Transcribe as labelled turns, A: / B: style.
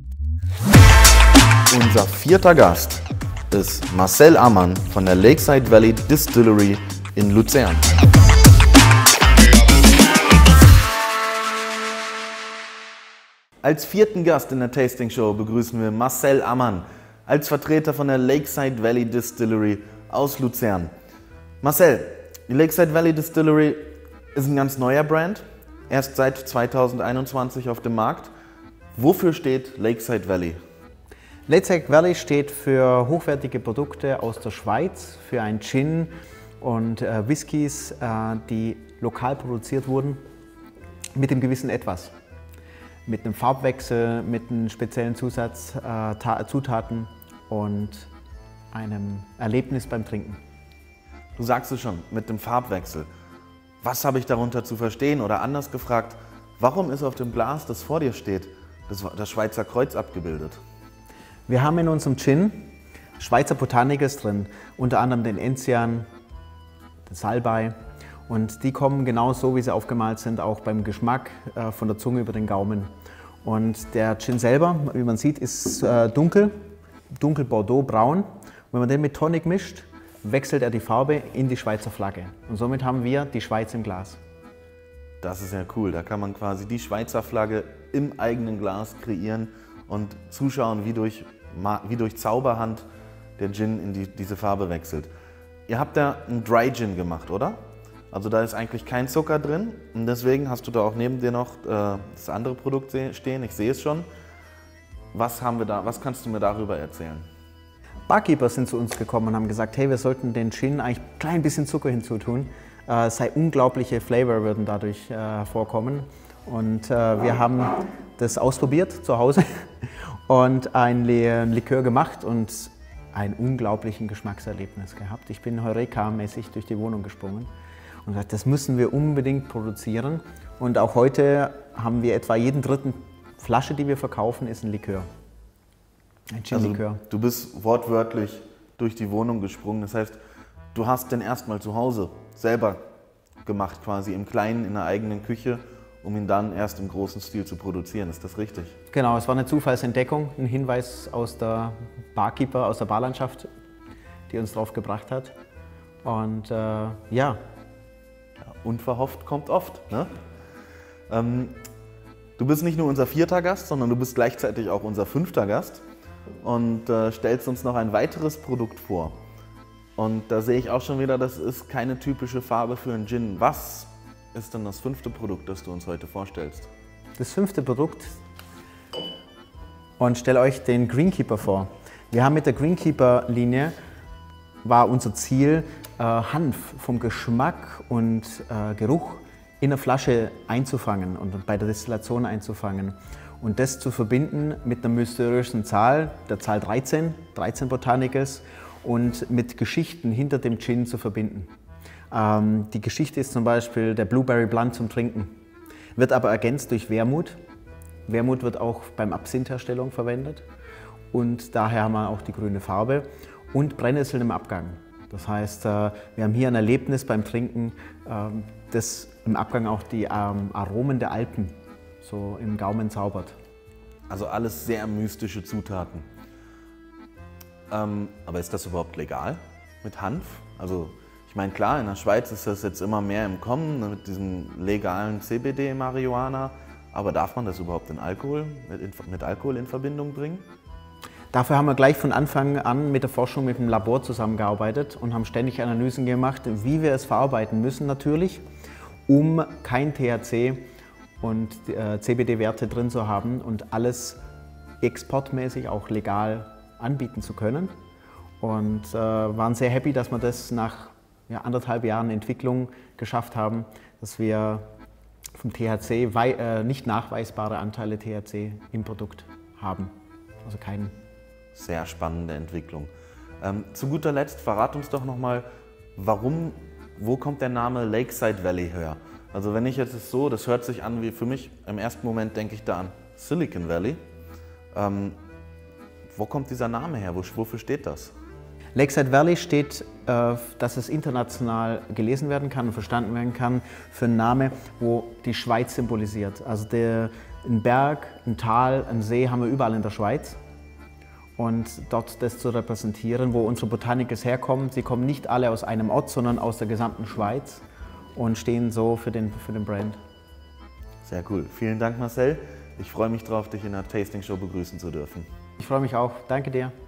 A: Unser vierter Gast ist Marcel Ammann von der Lakeside Valley Distillery in Luzern. Als vierten Gast in der Tasting Show begrüßen wir Marcel Ammann als Vertreter von der Lakeside Valley Distillery aus Luzern. Marcel, die Lakeside Valley Distillery ist ein ganz neuer Brand, erst seit 2021 auf dem Markt. Wofür steht Lakeside Valley?
B: Lakeside Valley steht für hochwertige Produkte aus der Schweiz, für ein Gin und Whiskys, die lokal produziert wurden, mit einem gewissen Etwas. Mit einem Farbwechsel, mit einem speziellen Zutaten und einem Erlebnis beim Trinken.
A: Du sagst es schon, mit dem Farbwechsel. Was habe ich darunter zu verstehen? Oder anders gefragt, warum ist auf dem Glas, das vor dir steht, das Schweizer Kreuz abgebildet?
B: Wir haben in unserem Gin Schweizer Botanicals drin, unter anderem den Enzian, den Salbei. Und die kommen genau so, wie sie aufgemalt sind, auch beim Geschmack von der Zunge über den Gaumen. Und der Gin selber, wie man sieht, ist dunkel Bordeaux, braun. Und wenn man den mit Tonic mischt, wechselt er die Farbe in die Schweizer Flagge. Und somit haben wir die Schweiz im Glas.
A: Das ist ja cool, da kann man quasi die Schweizer Flagge im eigenen Glas kreieren und zuschauen, wie durch Zauberhand der Gin in diese Farbe wechselt. Ihr habt da einen Dry Gin gemacht, oder? Also da ist eigentlich kein Zucker drin und deswegen hast du da auch neben dir noch das andere Produkt stehen, ich sehe es schon. Was kannst du mir darüber erzählen?
B: Barkeeper sind zu uns gekommen und haben gesagt, hey, wir sollten den Gin eigentlich ein klein bisschen Zucker hinzutun. Sei unglaubliche Flavor würden dadurch hervorkommen. Und wir haben das ausprobiert zu Hause und ein Likör gemacht und ein unglaublichen Geschmackserlebnis gehabt. Ich bin Heureka-mäßig durch die Wohnung gesprungen und gesagt, das müssen wir unbedingt produzieren. Und auch heute haben wir etwa jeden dritten Flasche, die wir verkaufen, ist ein Likör. Ein Gin-Likör.
A: Also, du bist wortwörtlich durch die Wohnung gesprungen. Das heißt, du hast den erstmal zu Hause selber gemacht, quasi im Kleinen, in der eigenen Küche, um ihn dann erst im großen Stil zu produzieren. Ist das richtig?
B: Genau, es war eine Zufallsentdeckung, ein Hinweis aus der Barkeeper, aus der Barlandschaft, die uns drauf gebracht hat. Und ja.
A: Unverhofft kommt oft, ne? Du bist nicht nur unser vierter Gast, sondern du bist gleichzeitig auch unser fünfter Gast und stellst uns noch ein weiteres Produkt vor. Und da sehe ich auch schon wieder, das ist keine typische Farbe für einen Gin. Was ist denn das fünfte Produkt, das du uns heute vorstellst?
B: Das fünfte Produkt, und stelle euch den Greenkeeper vor. Wir haben mit der Greenkeeper-Linie, war unser Ziel, Hanf vom Geschmack und Geruch in der Flasche einzufangen und bei der Destillation einzufangen. Und das zu verbinden mit einer mysteriösen Zahl, der Zahl 13 Botanicals, und mit Geschichten hinter dem Gin zu verbinden. Die Geschichte ist zum Beispiel der Blueberry Blunt zum Trinken, wird aber ergänzt durch Wermut. Wermut wird auch beim Absinthherstellung verwendet und daher haben wir auch die grüne Farbe und Brennnesseln im Abgang. Das heißt, wir haben hier ein Erlebnis beim Trinken, das im Abgang auch die Aromen der Alpen so im Gaumen zaubert.
A: Also alles sehr mystische Zutaten. Aber ist das überhaupt legal mit Hanf? Also ich meine, klar, in der Schweiz ist das jetzt immer mehr im Kommen mit diesem legalen CBD-Marihuana. Aber darf man das überhaupt mit Alkohol in Verbindung bringen?
B: Dafür haben wir gleich von Anfang an mit der Forschung mit dem Labor zusammengearbeitet und haben ständig Analysen gemacht, wie wir es verarbeiten müssen natürlich, um kein THC und CBD-Werte drin zu haben und alles exportmäßig auch legal anbieten zu können. Und waren sehr happy, dass wir das nach 1,5 Jahren Entwicklung geschafft haben, dass wir vom THC nicht nachweisbare Anteile THC im Produkt haben. Also keinen.
A: Sehr spannende Entwicklung. Zu guter Letzt, verrat uns doch nochmal, wo kommt der Name Lakeside Valley her? Also wenn ich jetzt das hört sich an wie für mich, im ersten Moment denke ich da an Silicon Valley. Wo kommt dieser Name her? Wofür steht das?
B: Lakeside Valley steht, dass es international gelesen werden kann und verstanden werden kann, für einen Namen, wo die Schweiz symbolisiert. Also Ein Berg, ein Tal, ein See haben wir überall in der Schweiz. Und dort das zu repräsentieren, wo unsere Botanicals herkommen. Sie kommen nicht alle aus einem Ort, sondern aus der gesamten Schweiz und stehen so für den Brand.
A: Sehr cool. Vielen Dank, Marcel. Ich freue mich drauf, dich in der Tasting Show begrüßen zu dürfen.
B: Ich freue mich auch. Danke dir.